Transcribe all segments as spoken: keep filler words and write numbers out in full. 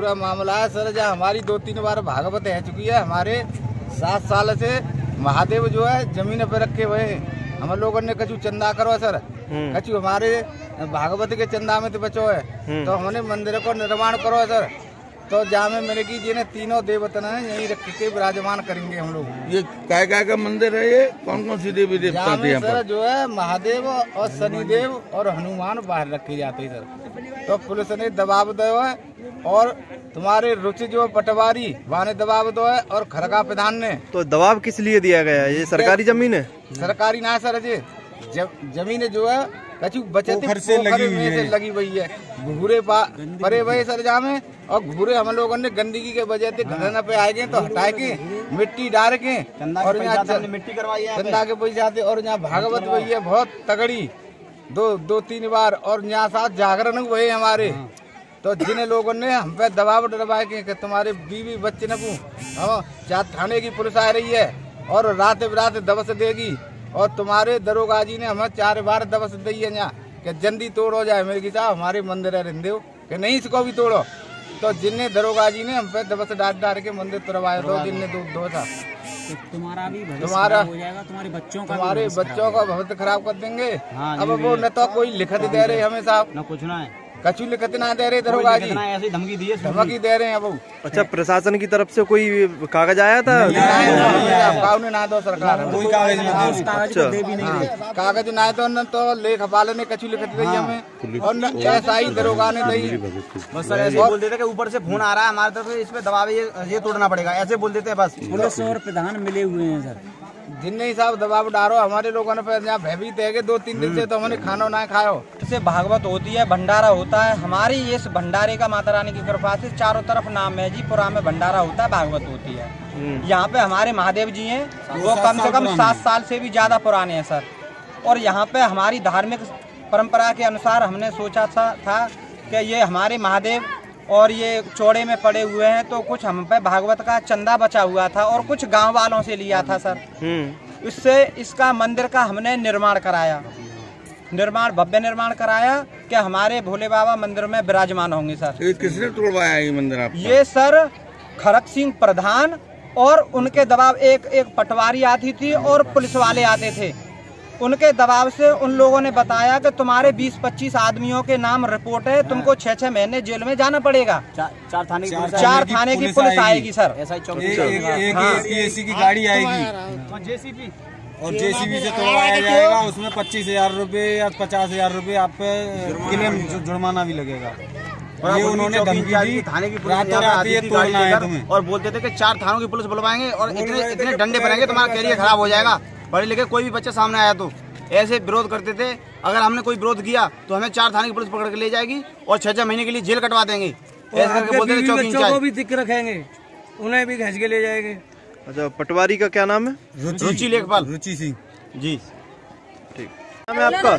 पूरा मामला है सर, जहाँ हमारी दो तीन बार भागवत है चुकी है। हमारे सात साल से महादेव जो है जमीन पे रखे हुए हैं। हम लोगों ने कछु चंदा करो सर, कछु हमारे भागवत के चंदा में तो बचो है, तो हमने मंदिर को निर्माण करो सर। तो जामे मिलेगी जिन्हें तीनों देवता है यही रख के विराजमान करेंगे हम लोग। ये काय काय का मंदिर है? ये कौन कौन सी देवी देवता है? सर जो है महादेव और शनिदेव और हनुमान बाहर रखे जाते हैं सर। तो पुलिस ने दबाव दो है और तुम्हारे रुचि जो पटवारी वहाँ ने दबाव दो है और खरगा प्रधान ने। तो दबाव किस लिए दिया गया? ये सरकारी जमीन है? सरकारी ना सर, जी जमीन जो है कछु बचत से लगी हुई है, लगी हुई है घूरे परे हुए सर जामे। और घूरे हम लोगों ने गंदगी के वजह से घटना पे आए गए तो हटाए के मिट्टी डाल के और यहाँ मिट्टी करवाई है चंदा के पैसे आते। और यहाँ भागवत हुई है बहुत तगड़ी दो दो तीन बार, और यहाँ साथ जागरण हुए हमारे। तो जिन लोगों ने हम पे दबाव डलवाए कि तुम्हारे बीवी बच्चे न को चार थाने की पुलिस आ रही है और रात बिरात दबस देगी, और तुम्हारे दरोगा जी ने हमें चार बार दबस दी है यहाँ कि जल्दी तोड़ो जाए मेरे साहब हमारे मंदिर है रिंदेव कि नहीं इसको भी तोड़ो। तो जिनने दरोगा जी ने हम पे दबस डाल डाल के मंदिर तोड़वाया, दो दिन ने दो दो था। तुम्हारा भी तुम्हारा हो जाएगा, तुम्हारे बच्चों का तुम्हारे बच्चों का भविष्य खराब कर देंगे। अब वो न तो कोई लिखत दे रहे हमें साहब, न कुछ ना है, कचू लिखत ना दे रहे दरोगा जी, ऐसी धमकी दी है, धमकी दे रहे हैं वो। अच्छा, प्रशासन की तरफ से कोई कागज आया था? कागज ना दो सरकार, कोई कागज अच्छा कागज ना दो न तो लेखपाल ने कचू लिखत दी हमें, और न ऐसा ही दरोगा ने दी। बस सर ऐसे बोल देते कि ऊपर से फोन आ रहा है हमारे तरफ, इस पे दबाव ये ये तोड़ना पड़ेगा, ऐसे बोल देते हैं बस। पुलिस और प्रधान मिले हुए हैं सर, जिनने हिसाब दबाव डालो हमारे लोगों ने फिर यहाँ भयभीत है दो तीन दिन से, तो हमने खाना ना खाओ। से भागवत होती है, भंडारा होता है। हमारी इस भंडारे का माता रानी की कृपा से चारों तरफ नाम है जी, पुरा में भंडारा होता है, भागवत होती है। यहाँ पे हमारे महादेव जी हैं, वो कम से कम सात साल से भी ज्यादा पुराने हैं सर। और यहाँ पे हमारी धार्मिक परंपरा के अनुसार हमने सोचा था, था कि ये हमारे महादेव और ये चौड़े में पड़े हुए हैं, तो कुछ हम पे भागवत का चंदा बचा हुआ था और कुछ गांव वालों से लिया था सर। इससे इसका मंदिर का हमने निर्माण कराया, निर्माण भव्य निर्माण कराया कि हमारे भोले बाबा मंदिर में विराजमान होंगे सर। ये किसने तोड़वाया ये मंदिर आपका? ये सर खरक सिंह प्रधान और उनके दबाव एक एक पटवारी आती थी और पुलिस वाले आते थे, उनके दबाव से उन लोगों ने बताया कि तुम्हारे बीस पच्चीस आदमियों के नाम रिपोर्ट है, तुमको छह छह महीने जेल में जाना पड़ेगा। चा, चार थाने की चार थाने की पुलिस आएगी सर, एसी की गाड़ी आएगी जेसीबी, और जेसीबी से तोड़वाया जाएगा, उसमें पच्चीस हजार रूपए या पचास हजार रूपए आप पे क्लेम जुर्माना भी लगेगा। ये उन्होंने धमकी दी, थाने की पुलिस आती है तोड़ना है तुम्हें, और बोलते थे कि चार थानों की पुलिस बुलवाएंगे और इतने इतने डंडे पड़ेंगे तुम्हारा कैरियर खराब हो जाएगा। पढ़े लिखे कोई भी बच्चा सामने आया तो ऐसे विरोध करते थे, अगर हमने कोई विरोध किया तो हमें चार थाने की पुलिस पकड़ के ले जाएगी और छह छह महीने के लिए जेल कटवा देंगे, ऐसे करके बोलते थे। चौकी इंचार्ज को भी दिक्कत रखेंगे, उन्हें भी घस के ले जाएंगे। अच्छा, पटवारी का क्या नाम है? रुचि लेखपाल, रुचि सिंह जी। ठीक, नाम है आपका?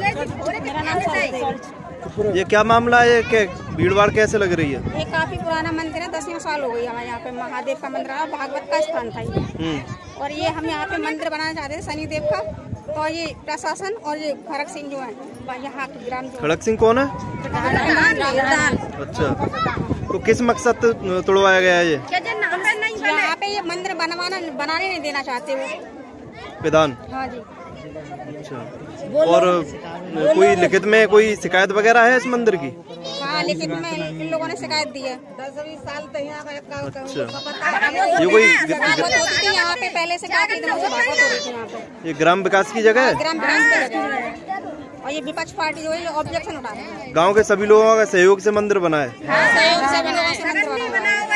ये क्या मामला है कि भीड़ भाड़ कैसे लग रही है? ये काफी पुराना मंदिर है, दसियों साल हो गई हमारे यहाँ पे महादेव का मंदिर है, भागवत का स्थान था ये। और ये हम यहाँ पे मंदिर बनाना चाहते थे शनिदेव का, तो ये प्रशासन और ये खड़क सिंह जो है यहाँ के ग्राम, खड़क सिंह कौन है? अच्छा, तो किस मकसद तोड़वाया गया है ये? यहाँ पे ये मंदिर बनवाना बनाने नहीं देना चाहते वो विधान। हाँ जी। अच्छा, और कोई लिखित में कोई शिकायत वगैरह है इस मंदिर की? हाँ, लिखित में इन लोगों ने शिकायत दी है। अच्छा, ये कोई यहाँ पे पहले से काफी दिनों से भागवत हो रही थी यहाँ पे। ये ग्राम विकास की जगह है? ग्राम विकास की जगह है, और ये विपक्ष पार्टी जो है ऑब्जेक्शन उठा रहे हैं। गाँव के सभी लोगों का सहयोग से मंदिर बना है? सहयोग से भी लोगों से मंदिर बना है।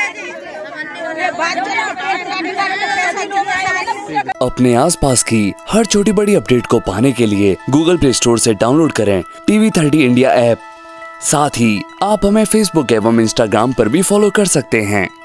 अपने आसपास की हर छोटी बड़ी अपडेट को पाने के लिए गूगल प्ले स्टोर से डाउनलोड करें टीवी थर्टी इंडिया ऐप। साथ ही आप हमें फेसबुक एवं इंस्टाग्राम पर भी फॉलो कर सकते हैं।